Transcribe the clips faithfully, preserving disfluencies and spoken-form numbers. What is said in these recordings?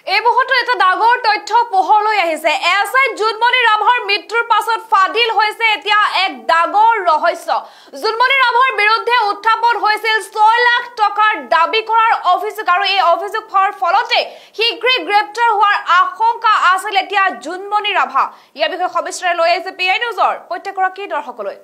এই মুহূৰ্তত এটা ডাঙৰ তথ্য পোহৰলৈ আহিছে এছআই জুনমণি ৰাভাৰ মৃত্যুৰ পাছত ফাদিল হৈছে এতিয়া এক ডাঙৰ ৰহস্য জুনমণি ৰাভাৰ বিৰুদ্ধে উত্থাপন হৈছিল ছয় লাখ টকাৰ দাবী কৰাৰ অভিযোগ আৰু এই অভিযোগ হোৱাৰ ফলতে শীঘ্ৰে গ্ৰেপ্তাৰ হোৱাৰ আশংকা আছিল এতিয়া জুনমণি ৰাভা ইয়াৰ বিষয়ে সবিস্তাৰে লৈ আহিছে পিআই নিউজৰ প্ৰত্যেকগৰাকী দৰ্শকলৈ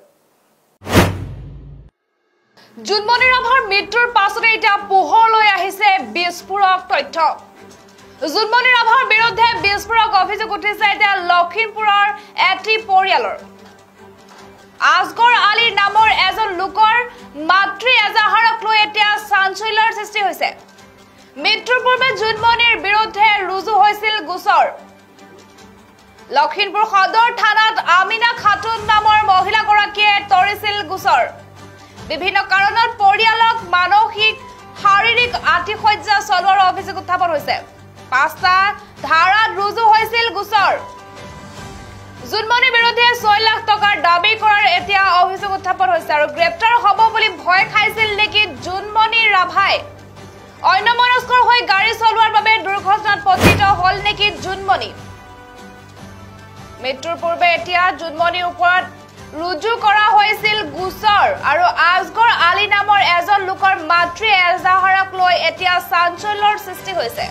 জুনমণি ৰাভাৰ মৃত্যুৰ পাছতে এতিয়া পোহৰলৈ আহিছে বিস্ফোৰক তথ্য জুনমণি ৰাভাৰ বিৰুদ্ধে বিস্ফোৰক অভিযোগ উঠিছে এতিয়া লখিমপুৰৰ এটি পৰিয়ালৰ আজগৰ আলীৰ নামৰ এজন লোকৰ মাতৃ এজাহাৰক লৈ এতিয়া চাঞ্চল্যৰ সৃষ্টি হৈছে মৃত্যুৰ পূৰ্বে জুনমণিৰ বিৰুদ্ধে ৰুজু হৈছিল গোচৰ লখিমপুৰ সদৰ থানাত আমিনা খাতুন নামৰ মহিলাগৰাকীয়ে তৰিছিল গোচৰ বিভিন্ন কাৰণত পৰিয়ালক মানসিক শাৰীৰিক আতিশয্যা চলোৱাৰ অভিযোগ উত্থাপন হৈছে পাঁচটা ধাৰাত ৰুজু হৈছিল গোচৰ জুনমণিৰ বিৰুদ্ধে ছয় লাখ টকাৰ দাবী কৰাৰ এতিয়া অভিযোগ উত্থাপন হৈছে আৰু গ্ৰেপ্তাৰ হ'ব বুলি ভয় খাইছিল নেকি জুনমণি ৰাভাই অন্যমনস্কৰ হৈ গাড়ী চলোৱাৰ বাবে দুৰ্ঘটনাত পতিত হ'ল নেকি জুনমণি মৃত্যুৰ পূৰ্বে এতিয়া জুনমণিৰ ওপৰত ৰুজু কৰা হৈছিল গোচৰ আৰু আজগৰ আলী নামৰ এজন লোকৰ মাতৃ এজাহাৰক লৈ এতিয়া চাঞ্চল্যৰ সৃষ্টি হৈছে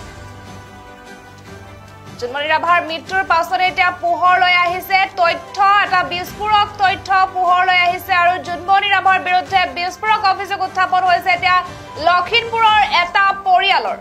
জুনমণি ৰাভাৰ মৃত্যুৰ পাছতে এতিয়া পোহৰলৈ আহিছে তথ্য এটা বিস্ফোৰক তথ্য পোহৰলৈ আহিছে আৰু জুনমণি ৰাভাৰ বিৰুদ্ধে বিস্ফোৰক অভিযোগ উত্থাপন হৈছে এতিয়া লখিমপুৰৰ এটা পৰিয়ালৰ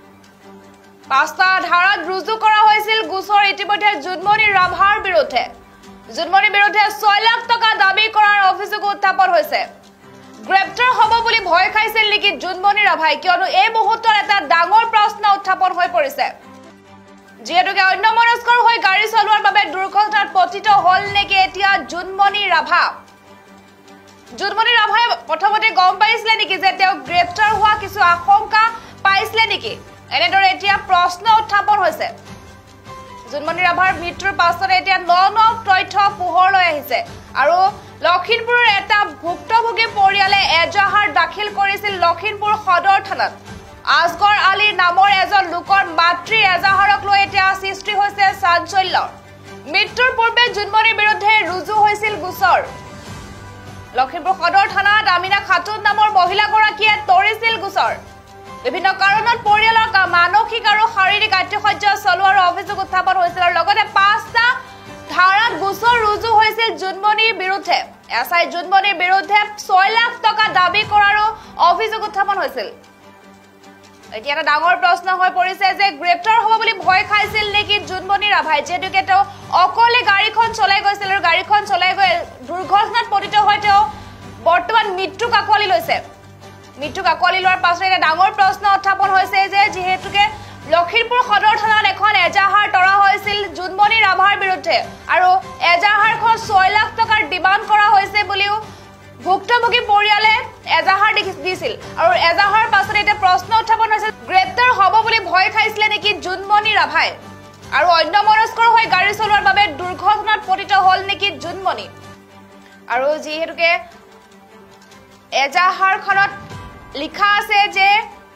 পাঁচটা ধাৰাত ৰুজু কৰা হৈছিল গোচৰ ইতিমধ্যে জুনমণি ৰাভাৰ বিৰুদ্ধে জুনমণিৰ বিৰুদ্ধে ছয় লাখ টকা দাবী কৰাৰ অভিযোগ উত্থাপন হৈছে গ্ৰেপ্তাৰ হ'ব বুলি ভয় খাইছিল নেকি জুনমণি ৰাভাই কিয়নো এই মুহূৰ্তত এটা ডাঙৰ প্ৰশ্ন উত্থাপন হৈ পৰিছে যেহেতুকে অন্যমনস্কৰ হৈ গাড়ী চলোৱাৰ বাবে দুৰ্ঘটনাত পতিত হ'ল নেকি এতিয়া জুনমণি ৰাভা জুনমণি ৰাভাই প্ৰথমতে গম পাইছিলে নেকি যে তেওঁ গ্ৰেপ্তাৰ হোৱা কিছু আশংকা পাইছিলে নেকি এনেদৰে এতিয়া প্ৰশ্ন উত্থাপন হৈছে জুনমণি ৰাভাৰ মৃত্যুৰ পাছতে এতিয়া ন ন তথ্য পোহৰলৈ আহিছে আৰু লখিমপুৰৰ এটা ভুক্তভোগী পৰিয়ালে এজাহাৰ দাখিল কৰিছিল লখিমপুৰ সদৰ থানাত আজগৰ আলীৰ নামৰ এজন লোকৰ মাতৃ এজাহাৰক লৈ এতিয়া সৃষ্টি হৈছে চাঞ্চল্য মৃত্যুৰ পূৰ্বে জুনমণিৰ বিৰুদ্ধে ৰুজু হৈছিল গোচৰ লখিমপুৰ সদৰ থানাত আমিনা খাতুন নামৰ মহিলাগৰাকীয়ে তৰিছিল গোচৰ বিভিন্ন কাৰণত পৰিয়ালক মানসিক আৰু শাৰীৰিক আতিশয্যা চলোৱাৰ অভিযোগ উত্থাপন হৈছিল আৰু লগতে পাঁচটা ধাৰাত গোচৰ ৰুজু হৈছিল জুনমণিৰ বিৰুদ্ধে এছআই জুনমণিৰ বিৰুদ্ধে ছয় লাখ টকা দাবী কৰাৰো অভিযোগ উত্থাপন হৈছিল এতিয়া এটা ডাঙৰ প্ৰশ্ন হৈ পৰিছে যে গ্ৰেপ্তাৰ হ'ব বুলি ভয় খাইছিল নেকি জুনমণি ৰাভাই যেহেতুকে তেওঁ অকলে গাড়ীখন চলাই গৈছিল আৰু গাড়ীখন চলাই গৈ দুৰ্ঘটনাত পতিত হৈ তেওঁ বৰ্তমান মৃত্যুক আঁকোৱালি লৈছে মৃত্যুক আঁকোৱালি লোৱাৰ পাছতে এটা ডাঙৰ প্ৰশ্ন উত্থাপন হৈছে যে যিহেতুকে লখিমপুৰ সদৰ থানাত এখন এজাহাৰ তৰা হৈছিল জুনমণি ৰাভাৰ বিৰুদ্ধে আৰু এজাহাৰখন ছয় লাখ টকাৰ ডিমাণ্ড কৰা হৈছে বুলিও ভুক্তভোগী পৰিয়ালে এজাহাৰ দিছিল আৰু এজাহাৰ পাছতে এটা প্ৰশ্ন উত্থাপন হৈছে গ্ৰেপ্তাৰ হ'ব বুলি ভয় খাইছিলে নেকি জুনমণি ৰাভাই আৰু অন্যমনস্কৰ হৈ গাড়ী চলোৱাৰ বাবে দুৰ্ঘটনাত পতিত হ'ল নেকি জুনমণি আৰু যিহেতুকে এজাহাৰখনত লিখা আছে যে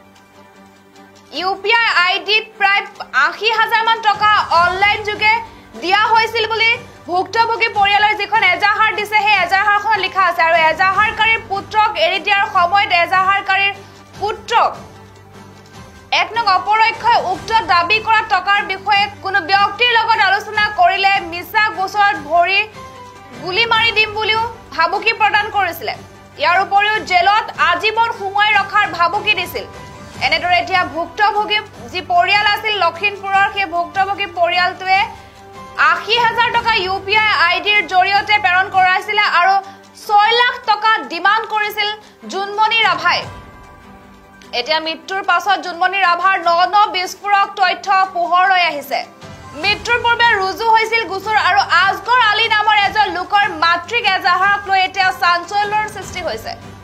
ইউপিআই আইডিত প্ৰায় আশী হাজাৰ মান টকা অনলাইন যোগে দিয়া হৈছিল বুলি ভুক্তভোগী পৰিয়ালৰ যিখন এজাহাৰ দিছে সেই এজাহাৰখনত লিখা আছে আৰু এজাহাৰকাৰীৰ পুত্ৰক এৰি দিয়াৰ সময়ত এজাহাৰকাৰীৰ পুত্ৰক এক নং অপৰক্ষই উক্ত দাবী কৰা টকাৰ বিষয়ে কোনো ব্যক্তিৰ লগত আলোচনা কৰিলে মিছা গোচৰত ভৰি গুলি মাৰি দিম বুলিও ভাবুকি প্ৰদান কৰিছিলে ইয়াৰ উপৰিও জেলত আজীৱন সুমুৱাই ৰখাৰ ভাবুকি দিছিল এনেদৰে এতিয়া ভুক্তভোগী যি পৰিয়াল আছিল লখিমপুৰৰ সেই ভুক্তভোগী পৰিয়ালটোৱে আশী হাজাৰ টকা ইউপিআই আইডিৰ জৰিয়তে প্ৰেৰণ কৰাইছিল আৰু ছয় লাখ টকা ডিমাণ্ড কৰিছিল জুনমণি ৰাভাই এতিয়া মৃত্যুৰ পাছত জুনমণি ৰাভাৰ ন ন বিস্ফোৰক তথ্য পোহৰলৈ আহিছে মৃত্যুৰ পূৰ্বে ৰুজু হৈছিল গোচৰ আৰু আজগৰ আলী নামৰ এজন লোকৰ মাতৃক এজাহাৰক লৈ এতিয়া চাঞ্চল্যৰ সৃষ্টি হৈছে